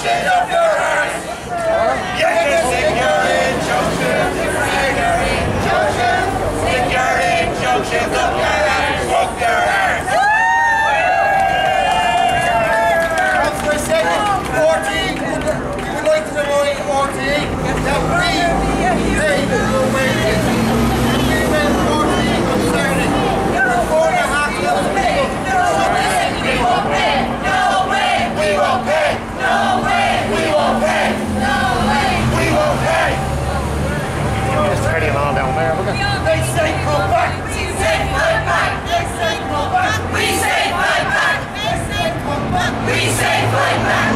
injunctions of your earth. You can stick your injunctions, stick your injunctions, stick your injunctions up your earth, up your earth. Councillor Second, 14, we would like to remind 14 that we pay the wages. And we will 14 on Saturday. There are 4.5 million people. We won't pay. No way. We won't pay. No way. We won't pay. No way. We won't pay. Just pretty long down there. They say come back. We say fight back. They say come back. We say fight back. They say come back. We say fight back.